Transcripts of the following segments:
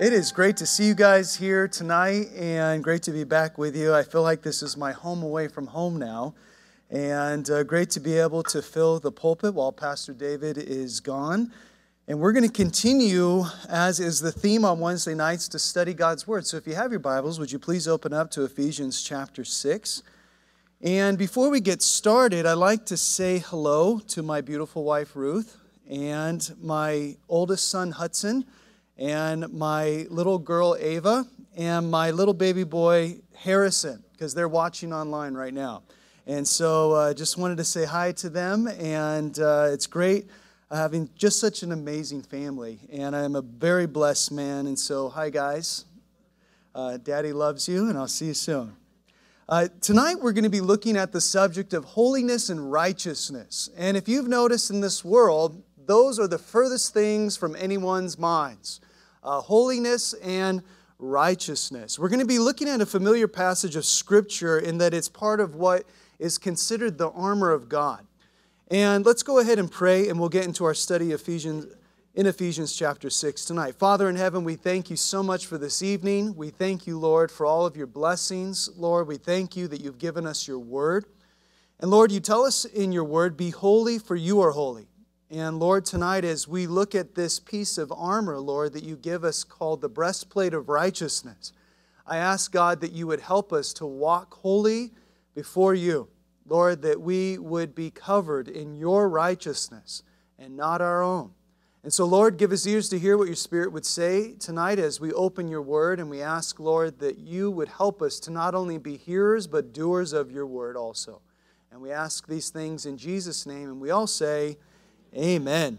It is great to see you guys here tonight and great to be back with you. I feel like this is my home away from home now, and great to be able to fill the pulpit while Pastor David is gone. And we're going to continue, as is the theme on Wednesday nights, to study God's Word. So if you have your Bibles, would you please open up to Ephesians chapter 6. And before we get started, I'd like to say hello to my beautiful wife, Ruth, and my oldest son, Hudson, and my little girl, Ava, and my little baby boy, Harrison, because they're watching online right now. And so just wanted to say hi to them, and it's great having just such an amazing family. And I'm a very blessed man, and so hi, guys. Daddy loves you, and I'll see you soon. Tonight we're going to be looking at the subject of holiness and righteousness. And if you've noticed in this world, those are the furthest things from anyone's minds. Holiness and righteousness. We're going to be looking at a familiar passage of Scripture in that it's part of what is considered the armor of God. And let's go ahead and pray, and we'll get into our study of Ephesians chapter 6 tonight. Father in heaven, we thank you so much for this evening. We thank you, Lord, for all of your blessings. Lord, we thank you that you've given us your word. And Lord, you tell us in your word, be holy, for you are holy. And Lord, tonight as we look at this piece of armor, Lord, that you give us called the breastplate of righteousness, I ask, God, that you would help us to walk holy before you. Lord, that we would be covered in your righteousness and not our own. And so, Lord, give us ears to hear what your Spirit would say tonight as we open your word. And we ask, Lord, that you would help us to not only be hearers, but doers of your word also. And we ask these things in Jesus' name. And we all say, amen.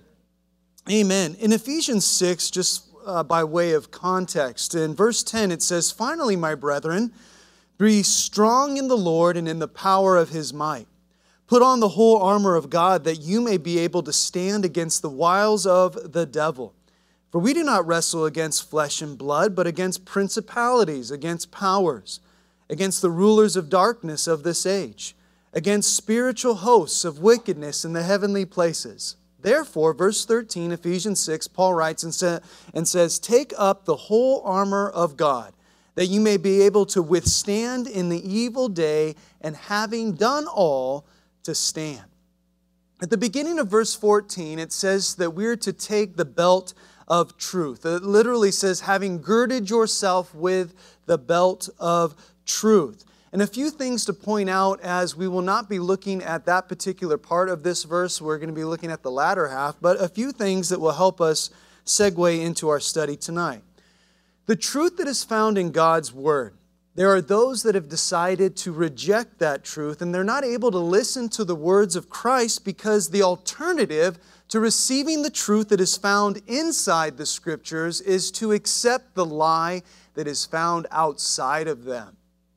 Amen. In Ephesians 6, just by way of context, in verse 10 it says, "Finally, my brethren, be strong in the Lord and in the power of His might. Put on the whole armor of God that you may be able to stand against the wiles of the devil. For we do not wrestle against flesh and blood, but against principalities, against powers, against the rulers of darkness of this age, against spiritual hosts of wickedness in the heavenly places. Therefore," verse 13, Ephesians 6, Paul writes and says, "Take up the whole armor of God, that you may be able to withstand in the evil day, and having done all, to stand." At the beginning of verse 14, it says that we're to take the belt of truth. It literally says, having girded yourself with the belt of truth. And a few things to point out, as we will not be looking at that particular part of this verse. We're going to be looking at the latter half, but a few things that will help us segue into our study tonight. The truth that is found in God's Word. There are those that have decided to reject that truth, and they're not able to listen to the words of Christ because the alternative to receiving the truth that is found inside the Scriptures is to accept the lie that is found outside of them.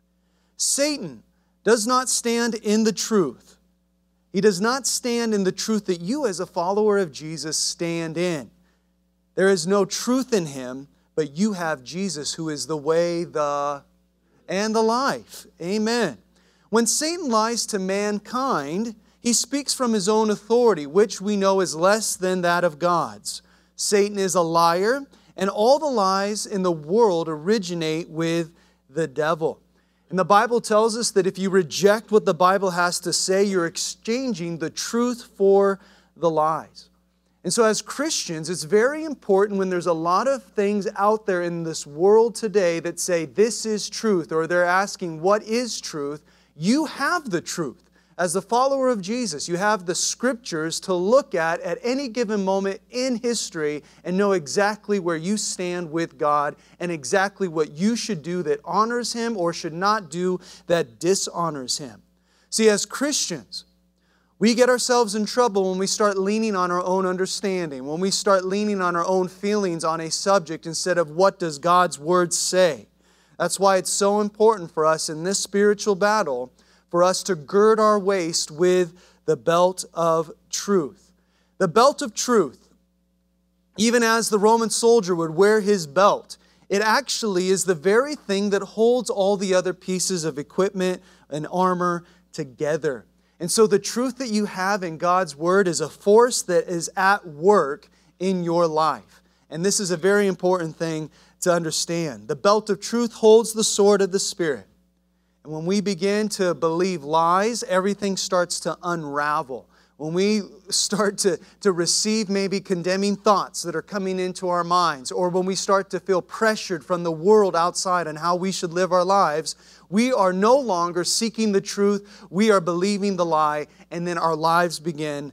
Satan does not stand in the truth. He does not stand in the truth that you as a follower of Jesus stand in. There is no truth in him, but you have Jesus, who is the way, and the life. Amen. When Satan lies to mankind, he speaks from his own authority, which we know is less than that of God's. Satan is a liar, and all the lies in the world originate with the devil. And the Bible tells us that if you reject what the Bible has to say, you're exchanging the truth for the lies. And so as Christians, it's very important when there's a lot of things out there in this world today that say this is truth, or they're asking what is truth, you have the truth. As a follower of Jesus, you have the Scriptures to look at any given moment in history and know exactly where you stand with God and exactly what you should do that honors Him or should not do that dishonors Him. See, as Christians, we get ourselves in trouble when we start leaning on our own understanding, when we start leaning on our own feelings on a subject instead of what does God's Word say. That's why it's so important for us in this spiritual battle for us to gird our waist with the belt of truth. The belt of truth, even as the Roman soldier would wear his belt, it actually is the very thing that holds all the other pieces of equipment and armor together. And so the truth that you have in God's Word is a force that is at work in your life. And this is a very important thing to understand. The belt of truth holds the sword of the Spirit. And when we begin to believe lies, everything starts to unravel. When we start to receive maybe condemning thoughts that are coming into our minds, or when we start to feel pressured from the world outside on how we should live our lives, we are no longer seeking the truth, we are believing the lie, and then our lives begin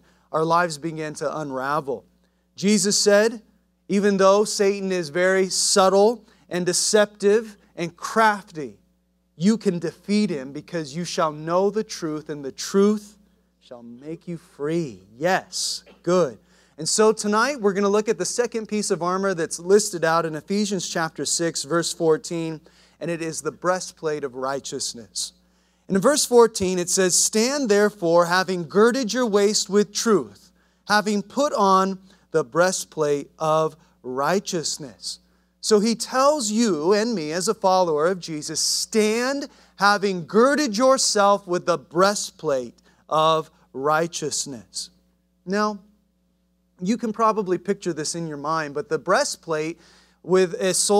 to unravel. Jesus said, even though Satan is very subtle and deceptive and crafty, you can defeat him because you shall know the truth, and the truth shall make you free. Yes, good. And so tonight we're going to look at the second piece of armor that's listed out in Ephesians chapter 6, verse 14, and it is the breastplate of righteousness. And in verse 14 it says, "Stand therefore, having girded your waist with truth, having put on the breastplate of righteousness." So he tells you and me as a follower of Jesus, stand having girded yourself with the breastplate of righteousness. Now, you can probably picture this in your mind, but the breastplate with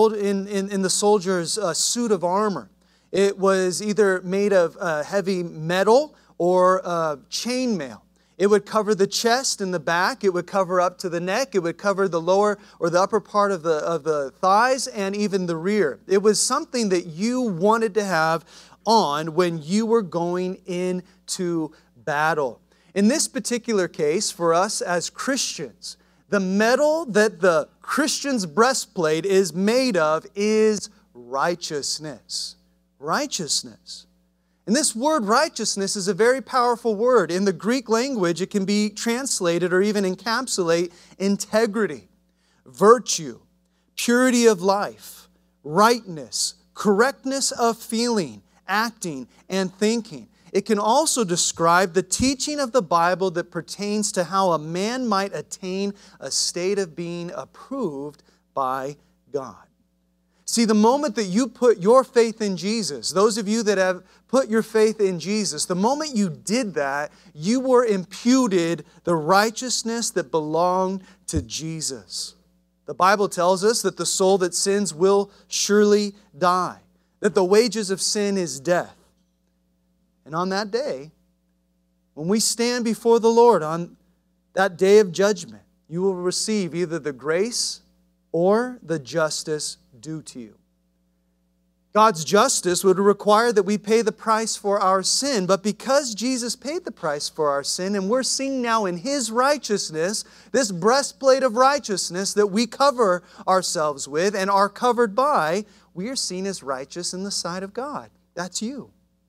in the soldier's suit of armor, it was either made of heavy metal or chainmail. It would cover the chest and the back. It would cover up to the neck. It would cover the lower or the upper part of the thighs and even the rear. It was something that you wanted to have on when you were going into battle. In this particular case, for us as Christians, the metal that the Christian's breastplate is made of is righteousness. Righteousness. And this word righteousness is a very powerful word. In the Greek language, it can be translated or even encapsulate integrity, virtue, purity of life, rightness, correctness of feeling, acting, and thinking. It can also describe the teaching of the Bible that pertains to how a man might attain a state of being approved by God. See, the moment that you put your faith in Jesus, those of you that have put your faith in Jesus, the moment you did that, you were imputed the righteousness that belonged to Jesus. The Bible tells us that the soul that sins will surely die, that the wages of sin is death. And on that day, when we stand before the Lord on that day of judgment, you will receive either the grace or the justice due to you. God's justice would require that we pay the price for our sin, but because Jesus paid the price for our sin and we're seen now in His righteousness, this breastplate of righteousness that we cover ourselves with and are covered by, we are seen as righteous in the sight of God. That's you.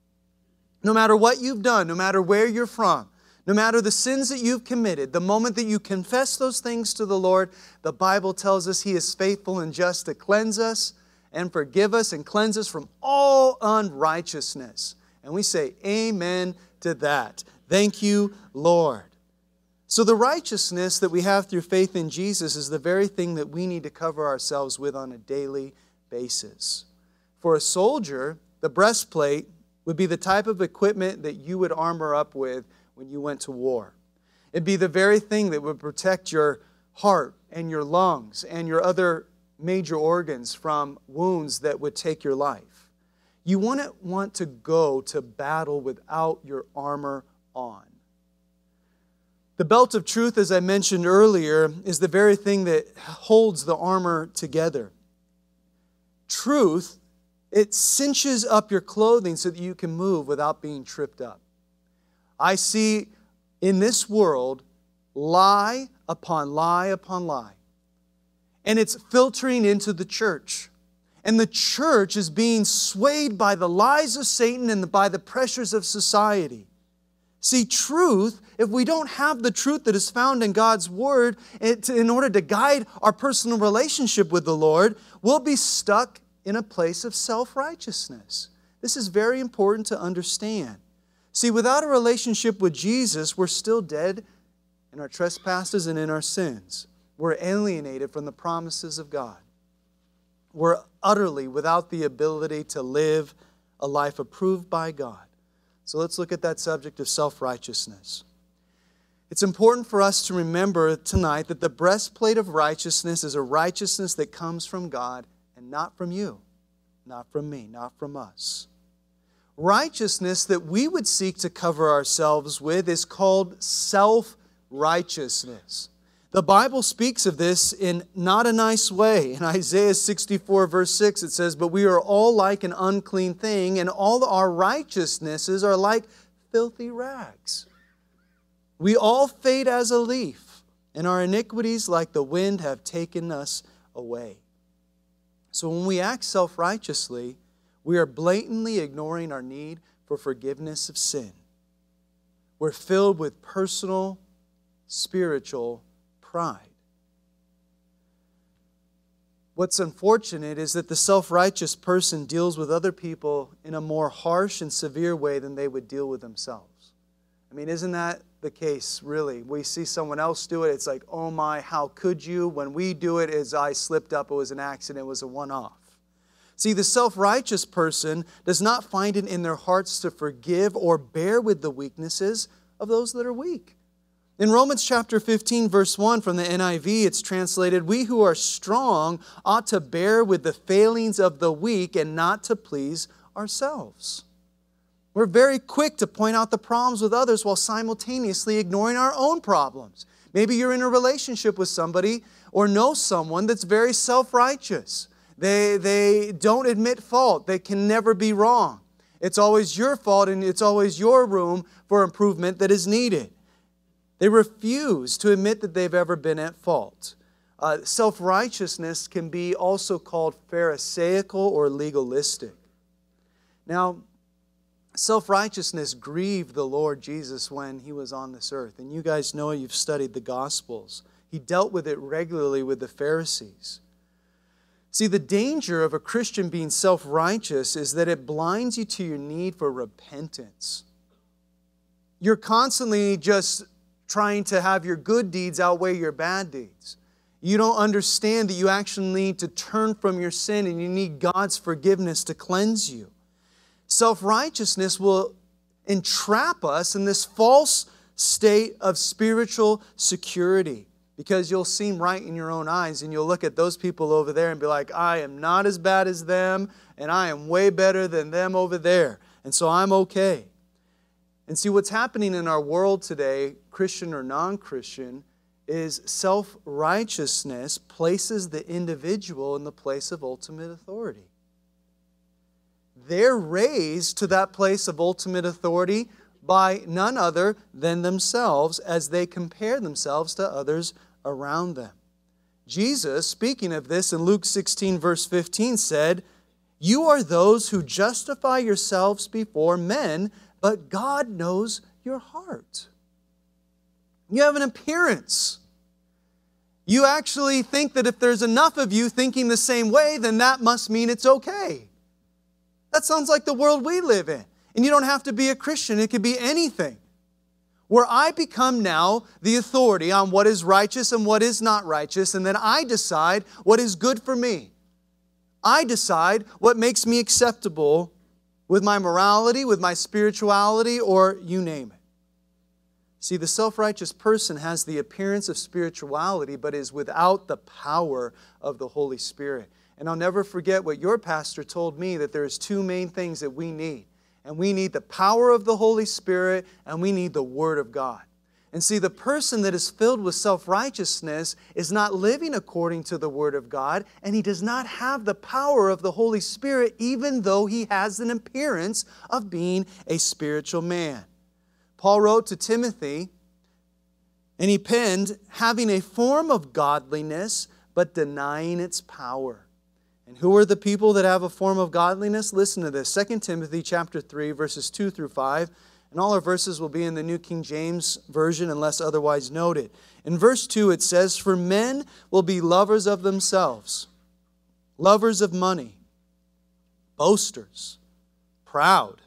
No matter what you've done, no matter where you're from, no matter the sins that you've committed, the moment that you confess those things to the Lord, the Bible tells us He is faithful and just to cleanse us and forgive us and cleanse us from all unrighteousness. And we say amen to that. Thank you, Lord. So the righteousness that we have through faith in Jesus is the very thing that we need to cover ourselves with on a daily basis. For a soldier, the breastplate would be the type of equipment that you would armor up with when you went to war. It'd be the very thing that would protect your heart and your lungs and your other major organs from wounds that would take your life. You wouldn't want to go to battle without your armor on. The belt of truth, as I mentioned earlier, is the very thing that holds the armor together. Truth, it cinches up your clothing so that you can move without being tripped up. I see in this world lie upon lie upon lie. And it's filtering into the church. And the church is being swayed by the lies of Satan and by the pressures of society. See, truth, if we don't have the truth that is found in God's Word in order to guide our personal relationship with the Lord, we'll be stuck in a place of self-righteousness. This is very important to understand. See, without a relationship with Jesus, we're still dead in our trespasses and in our sins. We're alienated from the promises of God. We're utterly without the ability to live a life approved by God. So let's look at that subject of self-righteousness. It's important for us to remember tonight that the breastplate of righteousness is a righteousness that comes from God and and not from you, not from me, not from us. Righteousness that we would seek to cover ourselves with is called self-righteousness. The Bible speaks of this in not a nice way. In Isaiah 64 verse 6 it says, "But we are all like an unclean thing, and all our righteousnesses are like filthy rags. We all fade as a leaf, and our iniquities like the wind have taken us away." So when we act self-righteously, we are blatantly ignoring our need for forgiveness of sin. We're filled with personal, spiritual pride. What's unfortunate is that the self-righteous person deals with other people in a more harsh and severe way than they would deal with themselves. I mean, isn't that the case, really? We see someone else do it, it's like, oh my, how could you? When we do it, as I slipped up, it was an accident, it was a one-off. See, the self-righteous person does not find it in their hearts to forgive or bear with the weaknesses of those that are weak. In Romans chapter 15, verse 1 from the NIV, it's translated, "We who are strong ought to bear with the failings of the weak and not to please ourselves." We're very quick to point out the problems with others while simultaneously ignoring our own problems. Maybe you're in a relationship with somebody or know someone that's very self-righteous. They don't admit fault. They can never be wrong. It's always your fault and it's always your room for improvement that is needed. They refuse to admit that they've ever been at fault. Self-righteousness can be also called pharisaical or legalistic. Now, self-righteousness grieved the Lord Jesus when He was on this earth. And you guys know, you've studied the Gospels. He dealt with it regularly with the Pharisees. See, the danger of a Christian being self-righteous is that it blinds you to your need for repentance. You're constantly just trying to have your good deeds outweigh your bad deeds. You don't understand that you actually need to turn from your sin and you need God's forgiveness to cleanse you. Self-righteousness will entrap us in this false state of spiritual security because you'll seem right in your own eyes and you'll look at those people over there and be like, I am not as bad as them and I am way better than them over there, and so I'm okay. And see, what's happening in our world today, Christian or non-Christian, is self-righteousness places the individual in the place of ultimate authority. They're raised to that place of ultimate authority by none other than themselves as they compare themselves to others around them. Jesus, speaking of this in Luke 16 verse 15, said, "You are those who justify yourselves before men, but God knows your heart." You have an appearance. You actually think that if there's enough of you thinking the same way, then that must mean it's okay. That sounds like the world we live in. And you don't have to be a Christian. It could be anything. Where I become now the authority on what is righteous and what is not righteous, and then I decide what is good for me. I decide what makes me acceptable with my morality, with my spirituality, or you name it. See, the self-righteous person has the appearance of spirituality, but is without the power of the Holy Spirit. And I'll never forget what your pastor told me, that there's two main things that we need. And we need the power of the Holy Spirit, and we need the Word of God. And see, the person that is filled with self-righteousness is not living according to the Word of God, and he does not have the power of the Holy Spirit, even though he has an appearance of being a spiritual man. Paul wrote to Timothy, and he penned, "having a form of godliness, but denying its power." And who are the people that have a form of godliness? Listen to this. 2 Timothy chapter 3, verses 2 through 5. And all our verses will be in the New King James Version unless otherwise noted. In verse 2 it says, "For men will be lovers of themselves, lovers of money, boasters, proud,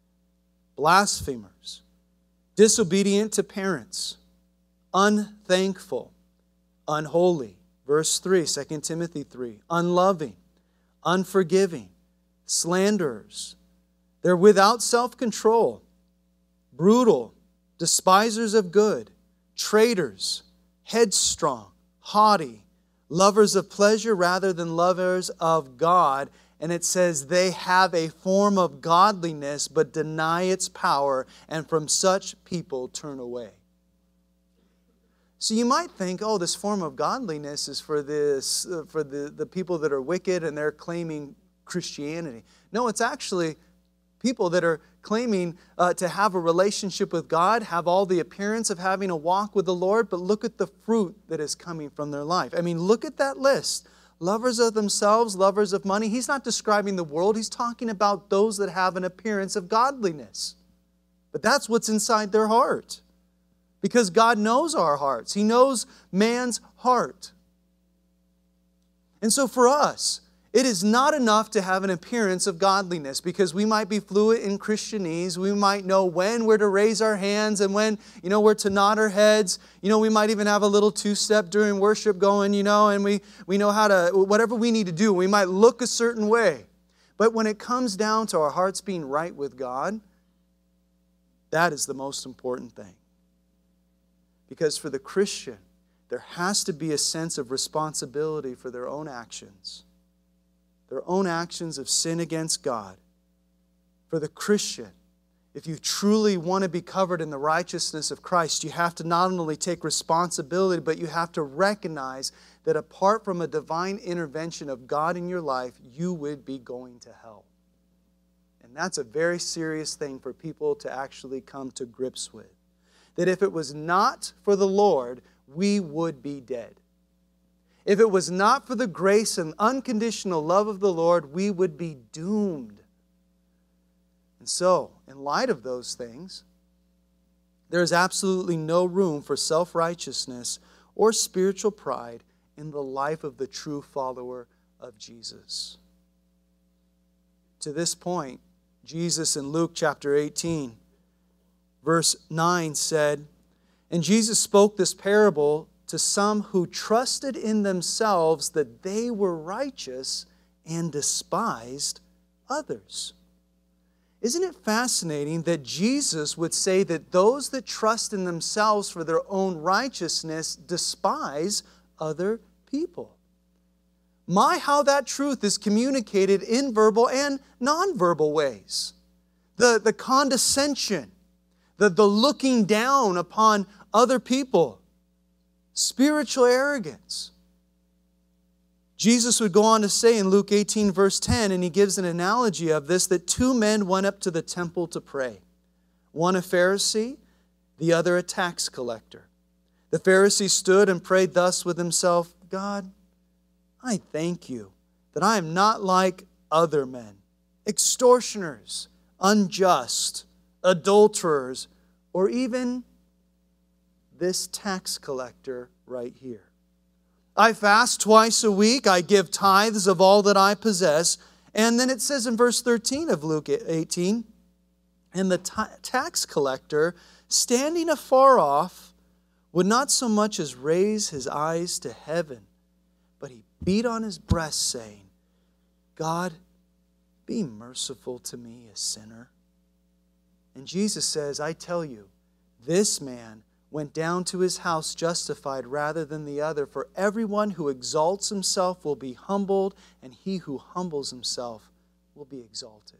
blasphemers, disobedient to parents, unthankful, unholy." Verse 3, 2 Timothy 3, "unloving, unforgiving, slanderers. They're without self-control, brutal, despisers of good, traitors, headstrong, haughty, lovers of pleasure rather than lovers of God. And it says they have a form of godliness but deny its power, and from such people turn away. So you might think, oh, this form of godliness is for the people that are wicked and they're claiming Christianity. No, it's actually people that are claiming to have a relationship with God, have all the appearance of having a walk with the Lord, but look at the fruit that is coming from their life. I mean, look at that list. Lovers of themselves, lovers of money. He's not describing the world. He's talking about those that have an appearance of godliness. But that's what's inside their heart. Because God knows our hearts. He knows man's heart. And so for us, it is not enough to have an appearance of godliness, because we might be fluent in Christianese. We might know when we're to raise our hands and when, we're to nod our heads. We might even have a little two-step during worship going, and we know how to, whatever we need to do. We might look a certain way. But when it comes down to our hearts being right with God, that is the most important thing. Because for the Christian, there has to be a sense of responsibility for their own actions. Their own actions of sin against God. For the Christian, if you truly want to be covered in the righteousness of Christ, you have to not only take responsibility, but you have to recognize that apart from a divine intervention of God in your life, you would be going to hell. And that's a very serious thing for people to actually come to grips with. That if it was not for the Lord, we would be dead. If it was not for the grace and unconditional love of the Lord, we would be doomed. And so, in light of those things, there is absolutely no room for self-righteousness or spiritual pride in the life of the true follower of Jesus. To this point, Jesus in Luke chapter 18, verse 9 said, "And Jesus spoke this parable to some who trusted in themselves that they were righteous and despised others." Isn't it fascinating that Jesus would say that those that trust in themselves for their own righteousness despise other people? How that truth is communicated in verbal and nonverbal ways. The condescension, the looking down upon other people, spiritual arrogance. Jesus would go on to say in Luke 18 verse 10, and He gives an analogy of this, that two men went up to the temple to pray. One a Pharisee, the other a tax collector. The Pharisee stood and prayed thus with himself, "God, I thank You that I am not like other men, extortioners, unjust, adulterers, or even this tax collector right here. I fast twice a week. I give tithes of all that I possess." And then it says in verse 13 of Luke 18, "And the tax collector, standing afar off, would not so much as raise his eyes to heaven, but he beat on his breast, saying, God, be merciful to me, a sinner." And Jesus says, "I tell you, this man went down to his house justified rather than the other. For everyone who exalts himself will be humbled, and he who humbles himself will be exalted."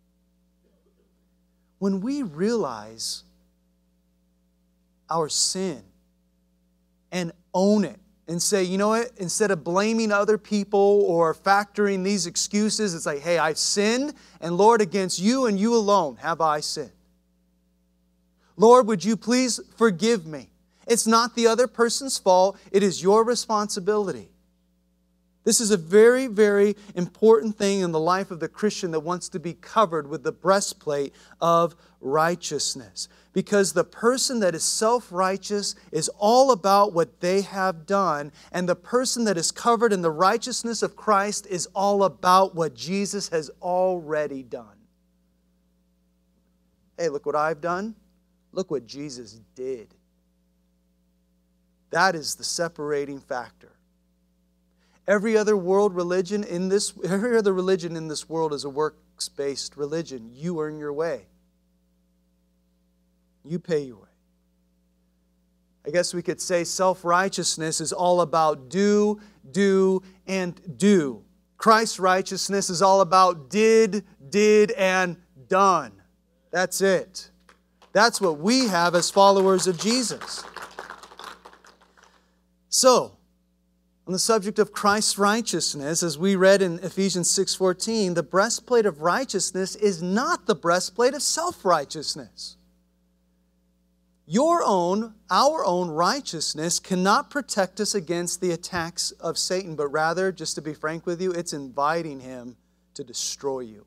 When we realize our sin and own it and say, you know what, instead of blaming other people or factoring these excuses, it's like, hey, I've sinned, and Lord, against You and You alone have I sinned. Lord, would You please forgive me? It's not the other person's fault. It is Your responsibility. This is a very, very important thing in the life of the Christian that wants to be covered with the breastplate of righteousness. Because the person that is self-righteous is all about what they have done, and the person that is covered in the righteousness of Christ is all about what Jesus has already done. Hey, look what I've done. Look what Jesus did. That is the separating factor. Every other religion in this world is a works-based religion. You earn your way. You pay your way. I guess we could say self-righteousness is all about do, do, and do. Christ's righteousness is all about did, and done. That's it. That's what we have as followers of Jesus. So, on the subject of Christ's righteousness, as we read in Ephesians 6:14, the breastplate of righteousness is not the breastplate of self-righteousness. Our own righteousness cannot protect us against the attacks of Satan, but rather, just to be frank with you, it's inviting him to destroy you.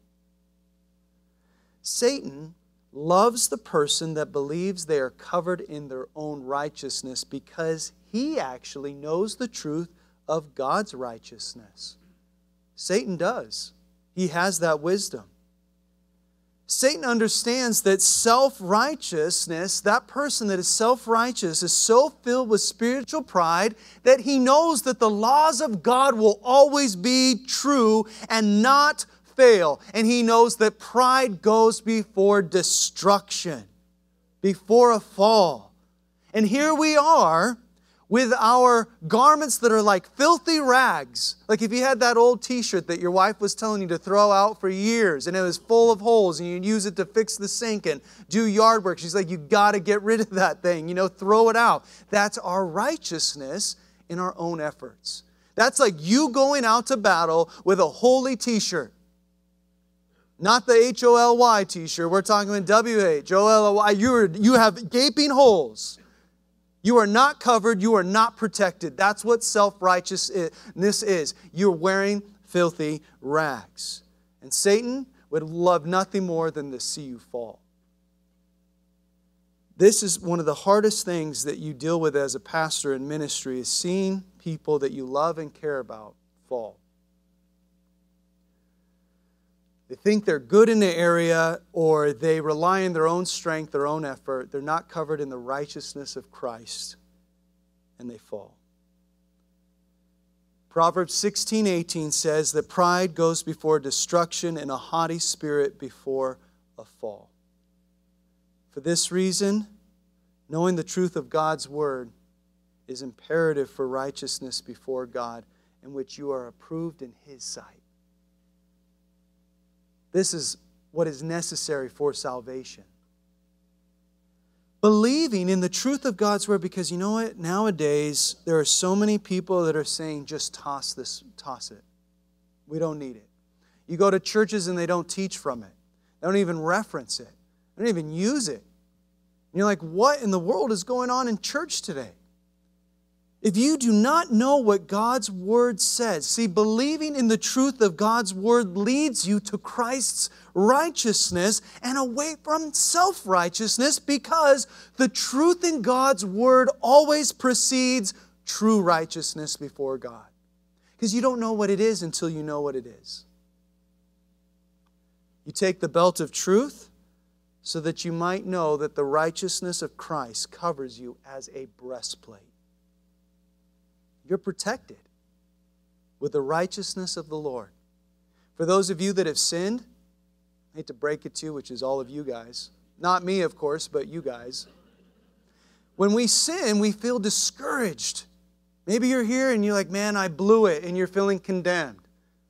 Satan loves the person that believes they are covered in their own righteousness because he actually knows the truth of God's righteousness. Satan does. He has that wisdom. Satan understands that self-righteousness, that person that is self-righteous, is so filled with spiritual pride that he knows that the laws of God will always be true and not fail. And he knows that pride goes before destruction, before a fall. And here we are with our garments that are like filthy rags. Like if you had that old t-shirt that your wife was telling you to throw out for years and it was full of holes and you'd use it to fix the sink and do yard work. She's like, you got to get rid of that thing, throw it out. That's our righteousness in our own efforts. That's like you going out to battle with a holy t-shirt. Not the H-O-L-Y t-shirt. We're talking about W-H-O-L-Y. You have gaping holes. You are not covered. You are not protected. That's what self-righteousness is. You're wearing filthy rags. And Satan would love nothing more than to see you fall. This is one of the hardest things that you deal with as a pastor in ministry, is seeing people that you love and care about fall. They think they're good in the area, or they rely on their own strength, their own effort. They're not covered in the righteousness of Christ, and they fall. Proverbs 16:18 says that pride goes before destruction and a haughty spirit before a fall. For this reason, knowing the truth of God's word is imperative for righteousness before God, in which you are approved in His sight. This is what is necessary for salvation. Believing in the truth of God's word, because you know what? Nowadays, there are so many people that are saying, just toss it. We don't need it. You go to churches and they don't teach from it. They don't even reference it. They don't even use it. And you're like, what in the world is going on in church today? If you do not know what God's word says, see, believing in the truth of God's word leads you to Christ's righteousness and away from self-righteousness, because the truth in God's word always precedes true righteousness before God. Because you don't know what it is until you know what it is. You take the belt of truth so that you might know that the righteousness of Christ covers you as a breastplate. You're protected with the righteousness of the Lord. For those of you that have sinned, I hate to break it to you, which is all of you guys. Not me, of course, but you guys. When we sin, we feel discouraged. Maybe you're here and you're like, man, I blew it, and you're feeling condemned.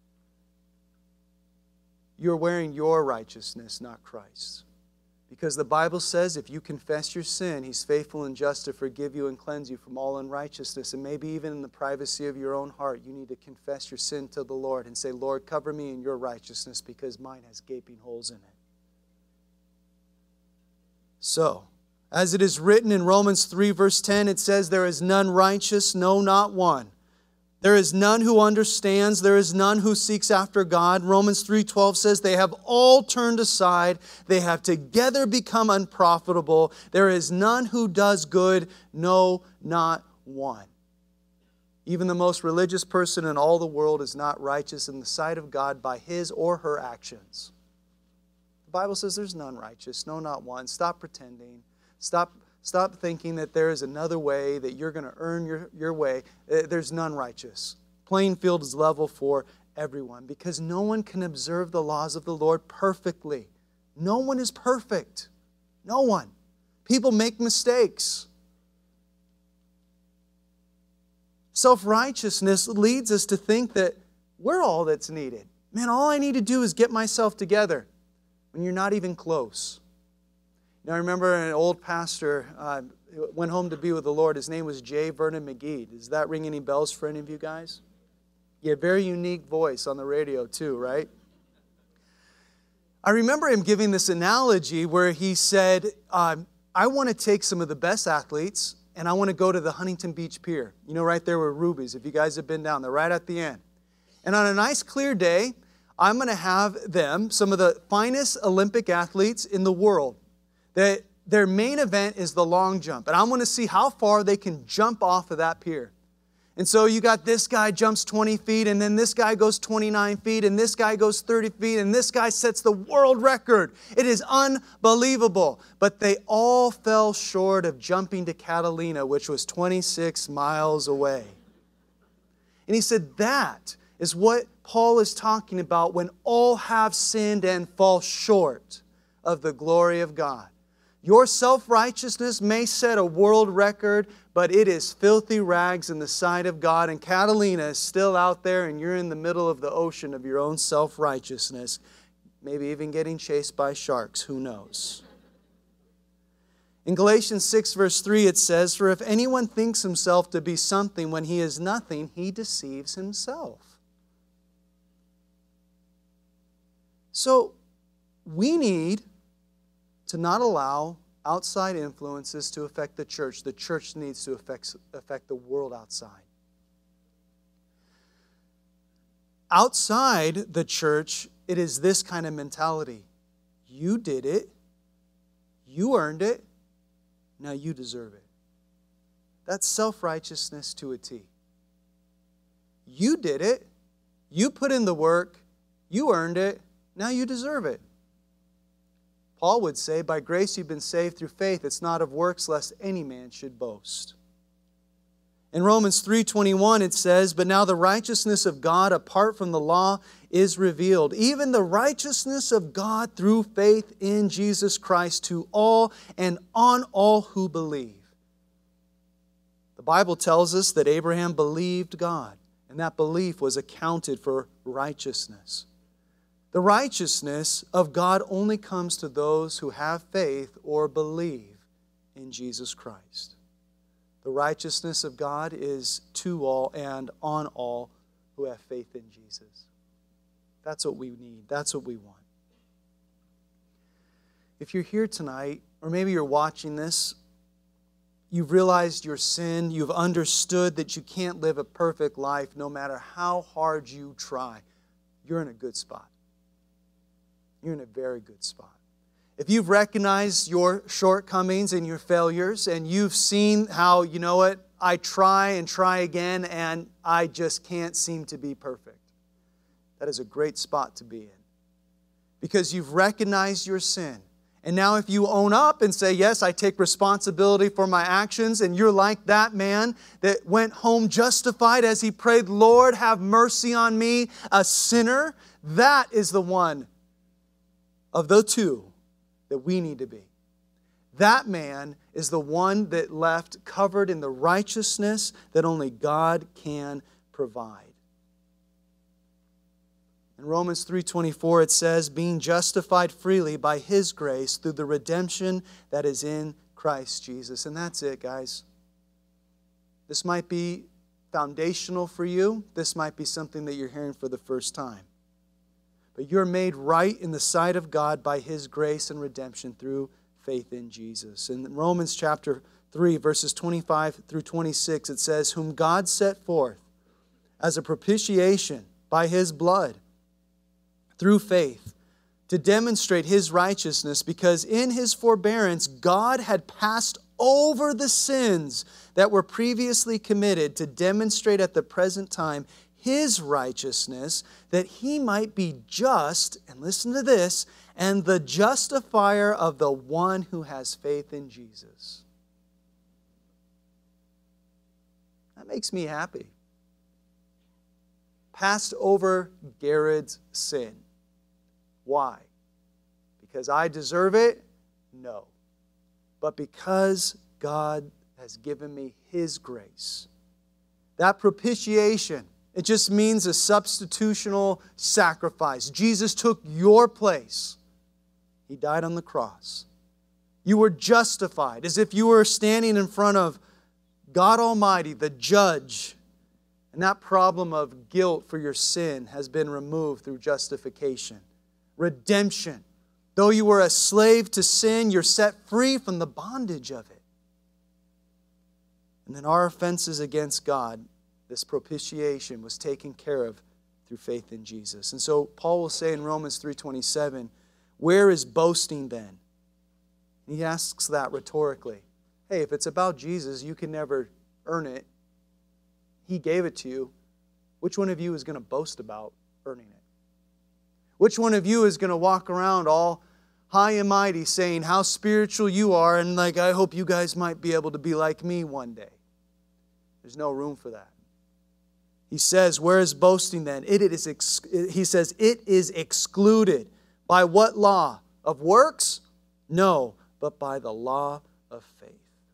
You're wearing your righteousness, not Christ's. Because the Bible says if you confess your sin, He's faithful and just to forgive you and cleanse you from all unrighteousness. And maybe even in the privacy of your own heart, you need to confess your sin to the Lord and say, Lord, cover me in your righteousness because mine has gaping holes in it. So, as it is written in Romans 3 verse 10, it says, there is none righteous, no, not one. There is none who understands. There is none who seeks after God. Romans 3:12 says they have all turned aside. They have together become unprofitable. There is none who does good. No, not one. Even the most religious person in all the world is not righteous in the sight of God by his or her actions. The Bible says there's none righteous. No, not one. Stop pretending. Stop thinking that there is another way, that you're going to earn your way. There's none righteous. Playing field is level for everyone, because no one can observe the laws of the Lord perfectly. No one is perfect. No one. People make mistakes. Self-righteousness leads us to think that we're all that's needed. Man, all I need to do is get myself together, when you're not even close. Now, I remember an old pastor went home to be with the Lord. His name was J. Vernon McGee. Does that ring any bells for any of you guys? He had a very unique voice on the radio too, right? I remember him giving this analogy where he said, I want to take some of the best athletes and I want to go to the Huntington Beach Pier. You know, right there where Ruby's, if you guys have been down there, right at the end. And on a nice clear day, I'm going to have them, some of the finest Olympic athletes in the world. Their main event is the long jump. And I want to see how far they can jump off of that pier. And so you got this guy jumps 20 feet, and then this guy goes 29 feet, and this guy goes 30 feet, and this guy sets the world record. It is unbelievable. But they all fell short of jumping to Catalina, which was 26 miles away. And he said that is what Paul is talking about when all have sinned and fall short of the glory of God. Your self-righteousness may set a world record, but it is filthy rags in the sight of God. And Catalina is still out there, and you're in the middle of the ocean of your own self-righteousness. Maybe even getting chased by sharks. Who knows? In Galatians 6, verse 3, it says, "For if anyone thinks himself to be something when he is nothing, he deceives himself." So, we need to not allow outside influences to affect the church. The church needs to affect the world outside. Outside the church, it is this kind of mentality. You did it. You earned it. Now you deserve it. That's self-righteousness to a T. You did it. You put in the work. You earned it. Now you deserve it. Paul would say, by grace you've been saved through faith. It's not of works, lest any man should boast. In Romans 3:21 it says, "But now the righteousness of God apart from the law is revealed, even the righteousness of God through faith in Jesus Christ to all and on all who believe." The Bible tells us that Abraham believed God, and that belief was accounted for righteousness. The righteousness of God only comes to those who have faith or believe in Jesus Christ. The righteousness of God is to all and on all who have faith in Jesus. That's what we need. That's what we want. If you're here tonight, or maybe you're watching this, you've realized your sin, you've understood that you can't live a perfect life no matter how hard you try, you're in a good spot. You're in a very good spot. If you've recognized your shortcomings and your failures, and you've seen how, you know what, I try and try again, and I just can't seem to be perfect, that is a great spot to be in. Because you've recognized your sin. And now if you own up and say, yes, I take responsibility for my actions, and you're like that man that went home justified as he prayed, "Lord, have mercy on me, a sinner," that is the one of the two that we need to be. That man is the one that left covered in the righteousness that only God can provide. In Romans 3:24 it says, "Being justified freely by His grace through the redemption that is in Christ Jesus." And that's it, guys. This might be foundational for you. This might be something that you're hearing for the first time. But you're made right in the sight of God by His grace and redemption through faith in Jesus. In Romans chapter 3, verses 25 through 26, it says, "Whom God set forth as a propitiation by His blood through faith to demonstrate His righteousness, because in His forbearance God had passed over the sins that were previously committed, to demonstrate at the present time His righteousness, that He might be just," and listen to this, "and the justifier of the one who has faith in Jesus." That makes me happy. Passed over Garrett's sin. Why? Because I deserve it? No. But because God has given me His grace. That propitiation, it just means a substitutional sacrifice. Jesus took your place. He died on the cross. You were justified as if you were standing in front of God Almighty, the judge. And that problem of guilt for your sin has been removed through justification. Redemption. Though you were a slave to sin, you're set free from the bondage of it. And then our offenses against God, this propitiation, was taken care of through faith in Jesus. And so Paul will say in Romans 3:27, where is boasting then? He asks that rhetorically. Hey, if it's about Jesus, you can never earn it. He gave it to you. Which one of you is going to boast about earning it? Which one of you is going to walk around all high and mighty saying how spiritual you are and like, I hope you guys might be able to be like me one day? There's no room for that. He says, where is boasting then? He says, it is excluded. By what law? Of works? No, but by the law of faith.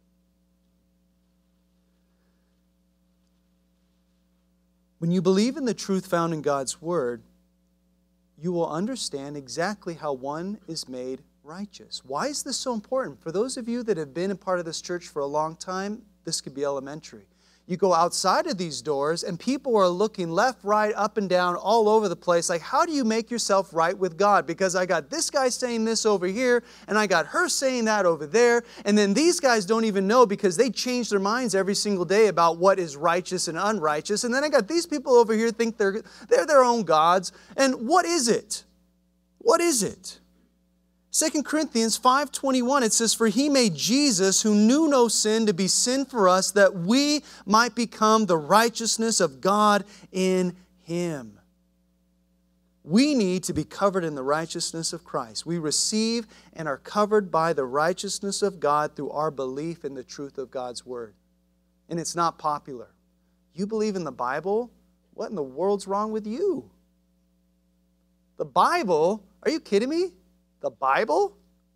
When you believe in the truth found in God's Word, you will understand exactly how one is made righteous. Why is this so important? For those of you that have been a part of this church for a long time, this could be elementary. You go outside of these doors and people are looking left, right, up and down, all over the place. Like, how do you make yourself right with God? Because I got this guy saying this over here and I got her saying that over there. And then these guys don't even know because they change their minds every single day about what is righteous and unrighteous. And then I got these people over here think they're their own gods. And what is it? What is it? 2 Corinthians 5:21, it says, for He made Jesus, who knew no sin, to be sin for us, that we might become the righteousness of God in Him. We need to be covered in the righteousness of Christ. We receive and are covered by the righteousness of God through our belief in the truth of God's Word. And it's not popular. You believe in the Bible? What in the world's wrong with you? The Bible? Are you kidding me? The Bible?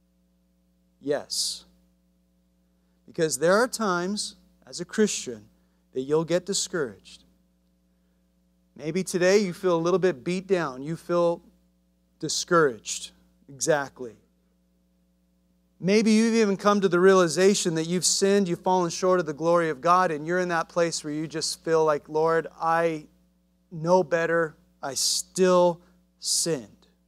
Yes. Because there are times, as a Christian, that you'll get discouraged. Maybe today you feel a little bit beat down. You feel discouraged. Exactly. Maybe you've even come to the realization that you've sinned, you've fallen short of the glory of God, and you're in that place where you just feel like, Lord, I know better. I still sinned.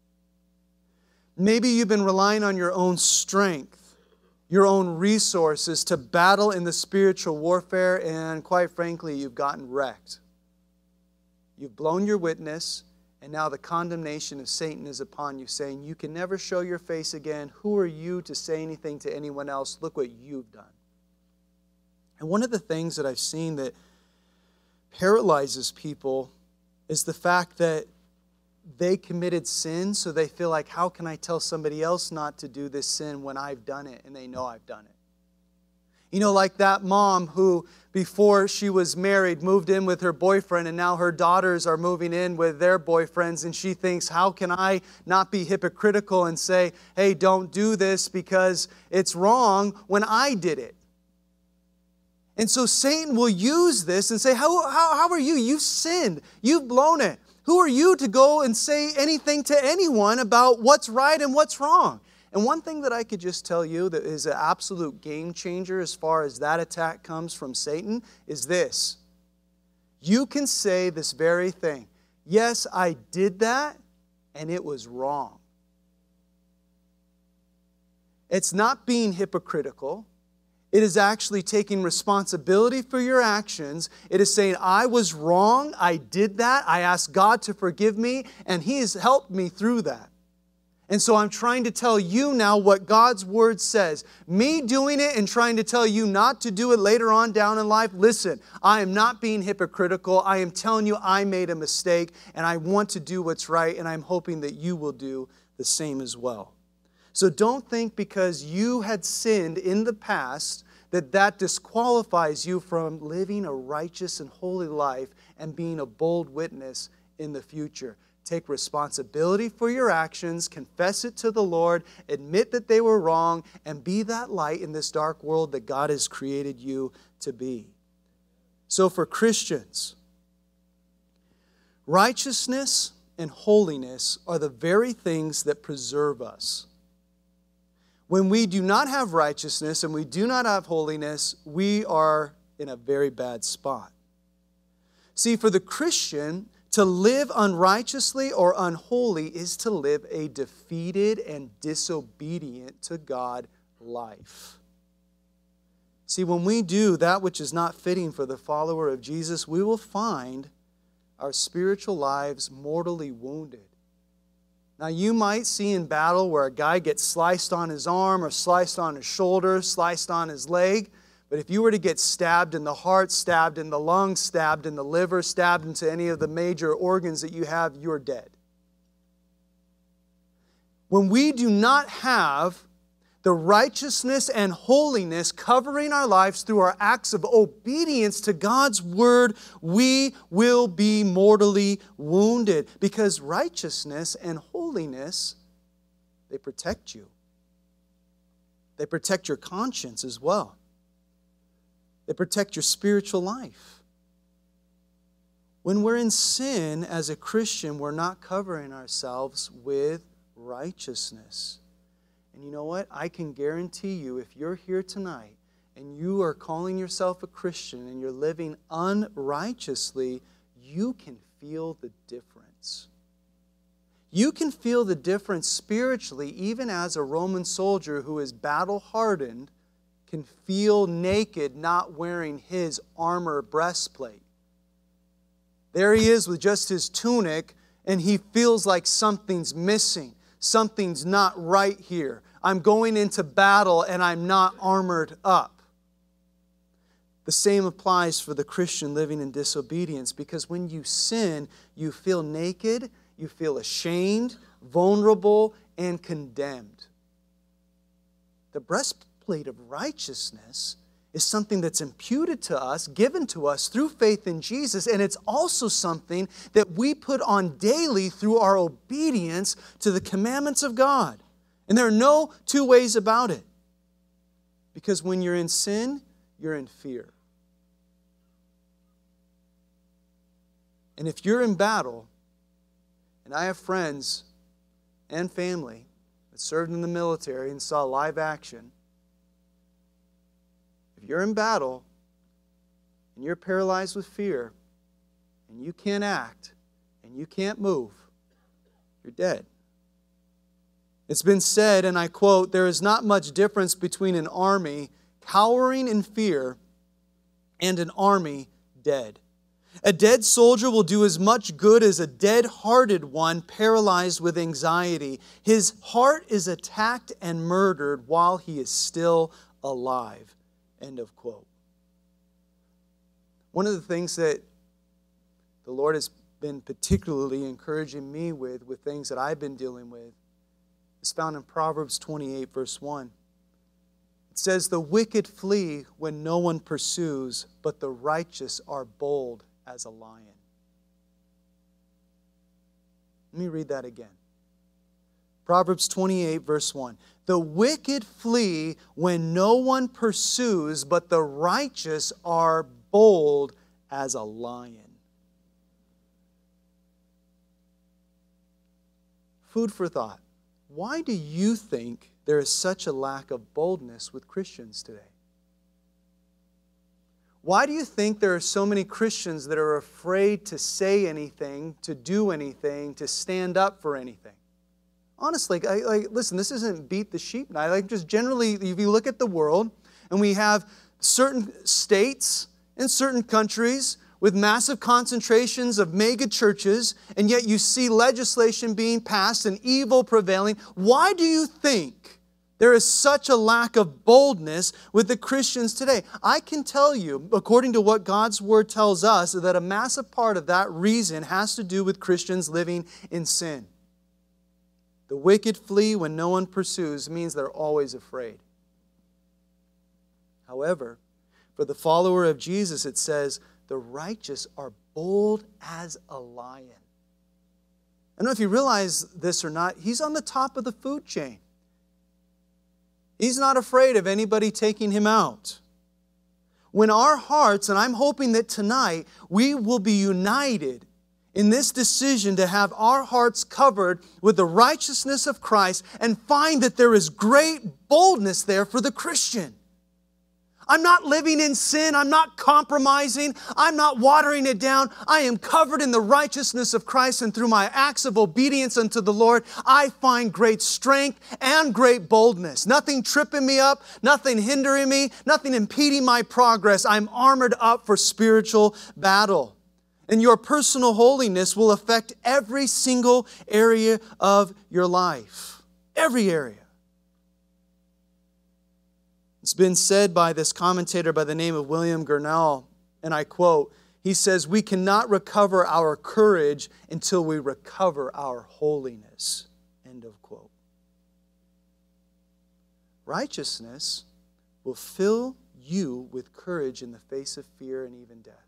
Maybe you've been relying on your own strength, your own resources to battle in the spiritual warfare, and quite frankly, you've gotten wrecked. You've blown your witness, and now the condemnation of Satan is upon you, saying, you can never show your face again. Who are you to say anything to anyone else? Look what you've done. And one of the things that I've seen that paralyzes people is the fact that they committed sin, so they feel like, how can I tell somebody else not to do this sin when I've done it and they know I've done it? You know, like that mom who, before she was married, moved in with her boyfriend, and now her daughters are moving in with their boyfriends, and she thinks, how can I not be hypocritical and say, hey, don't do this because it's wrong when I did it? And so Satan will use this and say, how are you? You've sinned. You've blown it. Who are you to go and say anything to anyone about what's right and what's wrong? And one thing that I could just tell you that is an absolute game changer as far as that attack comes from Satan is this. You can say this very thing. Yes, I did that, and it was wrong. It's not being hypocritical. It is actually taking responsibility for your actions. It is saying, I was wrong, I did that, I asked God to forgive me, and He has helped me through that. And so I'm trying to tell you now what God's Word says. Me doing it and trying to tell you not to do it later on down in life, listen, I am not being hypocritical. I am telling you I made a mistake, and I want to do what's right, and I'm hoping that you will do the same as well. So don't think because you had sinned in the past that disqualifies you from living a righteous and holy life and being a bold witness in the future. Take responsibility for your actions, confess it to the Lord, admit that they were wrong, and be that light in this dark world that God has created you to be. So for Christians, righteousness and holiness are the very things that preserve us. When we do not have righteousness and we do not have holiness, we are in a very bad spot. See, for the Christian, to live unrighteously or unholy is to live a defeated and disobedient to God life. See, when we do that which is not fitting for the follower of Jesus, we will find our spiritual lives mortally wounded. Now, you might see in battle where a guy gets sliced on his arm or sliced on his shoulder, sliced on his leg. But if you were to get stabbed in the heart, stabbed in the lungs, stabbed in the liver, stabbed into any of the major organs that you have, you're dead. When we do not have the righteousness and holiness covering our lives through our acts of obedience to God's word, we will be mortally wounded. Because righteousness and holiness, they protect you. They protect your conscience as well. They protect your spiritual life. When we're in sin as a Christian, we're not covering ourselves with righteousness. And you know what? I can guarantee you, if you're here tonight and you are calling yourself a Christian and you're living unrighteously, you can feel the difference. You can feel the difference spiritually, even as a Roman soldier who is battle-hardened can feel naked not wearing his armor breastplate. There he is with just his tunic, and he feels like something's missing. Something's not right here. I'm going into battle and I'm not armored up. The same applies for the Christian living in disobedience, because when you sin, you feel naked, you feel ashamed, vulnerable, and condemned. The breastplate of righteousness is something that's imputed to us, given to us through faith in Jesus, and it's also something that we put on daily through our obedience to the commandments of God. And there are no two ways about it. Because when you're in sin, you're in fear. And if you're in battle, and I have friends and family that served in the military and saw live action, if you're in battle and you're paralyzed with fear and you can't act and you can't move, you're dead. It's been said, and I quote, "There is not much difference between an army cowering in fear and an army dead. A dead soldier will do as much good as a dead-hearted one paralyzed with anxiety. His heart is attacked and murdered while he is still alive." End of quote. One of the things that the Lord has been particularly encouraging me with things that I've been dealing with, is found in Proverbs 28, verse 1. It says, "The wicked flee when no one pursues, but the righteous are bold as a lion." Let me read that again. Proverbs 28, verse 1. "The wicked flee when no one pursues, but the righteous are bold as a lion." Food for thought. Why do you think there is such a lack of boldness with Christians today? Why do you think there are so many Christians that are afraid to say anything, to do anything, to stand up for anything? Honestly, listen, this isn't beat the sheep night. Just generally, if you look at the world, and we have certain states and certain countries with massive concentrations of mega churches, and yet you see legislation being passed and evil prevailing. Why do you think there is such a lack of boldness with the Christians today? I can tell you, according to what God's Word tells us, that a massive part of that reason has to do with Christians living in sin. The wicked flee when no one pursues means they're always afraid. However, for the follower of Jesus, it says, the righteous are bold as a lion. I don't know if you realize this or not, he's on the top of the food chain. He's not afraid of anybody taking him out. when our hearts, and I'm hoping that tonight we will be united in this decision to have our hearts covered with the righteousness of Christ and find that there is great boldness there for the Christian. I'm not living in sin. I'm not compromising. I'm not watering it down. I am covered in the righteousness of Christ, and through my acts of obedience unto the Lord, I find great strength and great boldness. Nothing tripping me up, nothing hindering me, nothing impeding my progress. I'm armored up for spiritual battle. And your personal holiness will affect every single area of your life. Every area. It's been said by this commentator by the name of William Gurnall, and I quote, he says, "We cannot recover our courage until we recover our holiness." End of quote. Righteousness will fill you with courage in the face of fear and even death.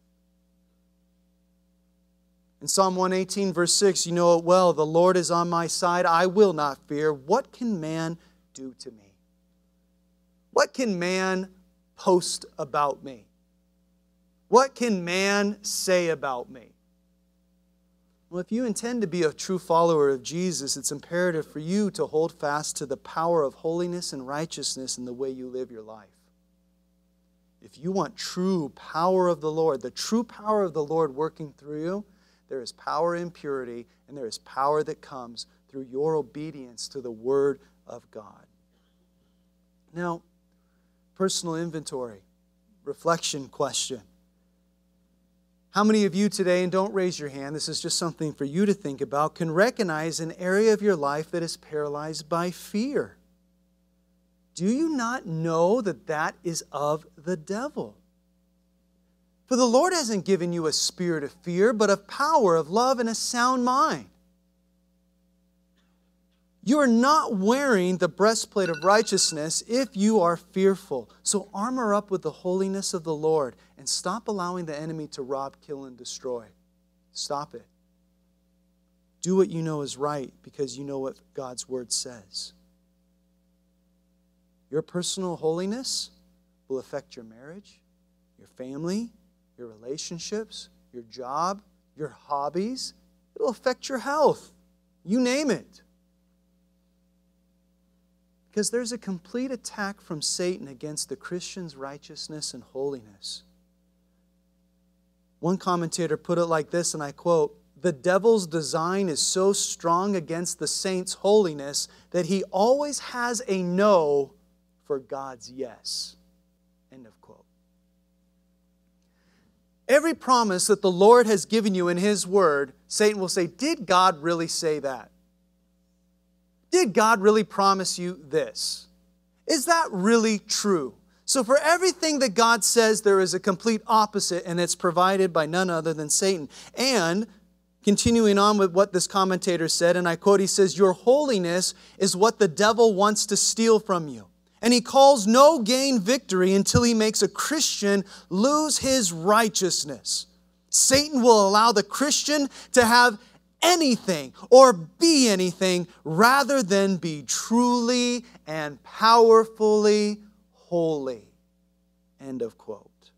In Psalm 118, verse 6, you know it well, "The Lord is on my side, I will not fear. What can man do to me? What can man post about me? What can man say about me?" Well, if you intend to be a true follower of Jesus, it's imperative for you to hold fast to the power of holiness and righteousness in the way you live your life. If you want true power of the Lord, the true power of the Lord working through you, there is power in purity, and there is power that comes through your obedience to the Word of God. Now, personal inventory, reflection question. How many of you today, and don't raise your hand, this is just something for you to think about, can recognize an area of your life that is paralyzed by fear? Do you not know that that is of the devil? For the Lord hasn't given you a spirit of fear, but of power, of love, and a sound mind. You are not wearing the breastplate of righteousness if you are fearful. So armor up with the holiness of the Lord and stop allowing the enemy to rob, kill, and destroy. Stop it. Do what you know is right because you know what God's Word says. Your personal holiness will affect your marriage, your family, your relationships, your job, your hobbies. It will affect your health. You name it. Because there's a complete attack from Satan against the Christian's righteousness and holiness. One commentator put it like this, and I quote, "The devil's design is so strong against the saint's holiness that he always has a no for God's yes." End of quote. Every promise that the Lord has given you in His Word, Satan will say, "Did God really say that? Did God really promise you this? Is that really true?" So for everything that God says, there is a complete opposite, and it's provided by none other than Satan. And continuing on with what this commentator said, and I quote, he says, "Your holiness is what the devil wants to steal from you. And he calls no gain victory until he makes a Christian lose his righteousness." Satan will allow the Christian to have anything or be anything rather than be truly and powerfully holy. End of quote.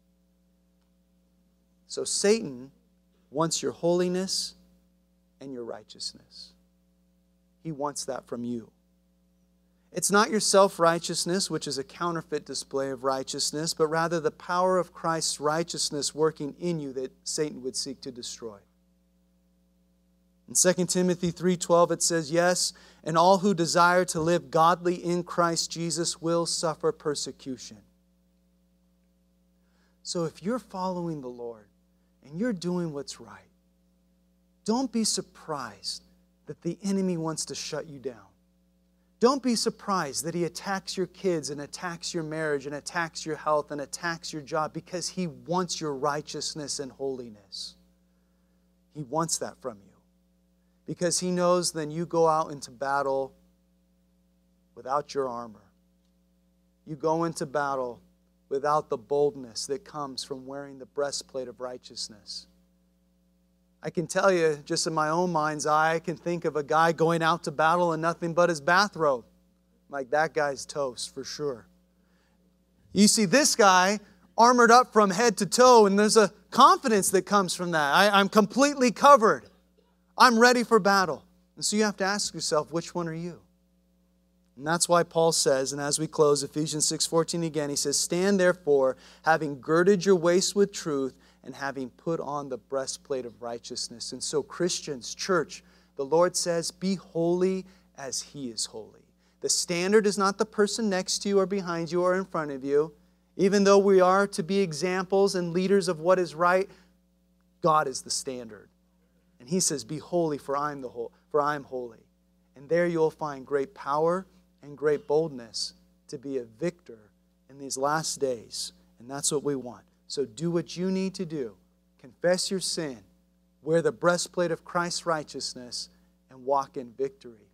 So Satan wants your holiness and your righteousness. He wants that from you. It's not your self-righteousness, which is a counterfeit display of righteousness, but rather the power of Christ's righteousness working in you that Satan would seek to destroy. In 2 Timothy 3:12 it says, "Yes, and all who desire to live godly in Christ Jesus will suffer persecution." So if you're following the Lord and you're doing what's right, don't be surprised that the enemy wants to shut you down. Don't be surprised that he attacks your kids and attacks your marriage and attacks your health and attacks your job because he wants your righteousness and holiness. He wants that from you. Because he knows then you go out into battle without your armor. You go into battle without the boldness that comes from wearing the breastplate of righteousness. I can tell you, just in my own mind's eye, I can think of a guy going out to battle in nothing but his bathrobe. Like, that guy's toast for sure. You see this guy armored up from head to toe, and there's a confidence that comes from that. I'm completely covered. I'm ready for battle. And so you have to ask yourself, which one are you? And that's why Paul says, and as we close, Ephesians 6:14 again, he says, stand therefore, having girded your waist with truth, and having put on the breastplate of righteousness. And so Christians, church, the Lord says, be holy as He is holy. The standard is not the person next to you or behind you or in front of you. Even though we are to be examples and leaders of what is right, God is the standard. And He says, be holy, for I am holy. And there you'll find great power and great boldness to be a victor in these last days. And that's what we want. So do what you need to do. Confess your sin. Wear the breastplate of Christ's righteousness and walk in victory.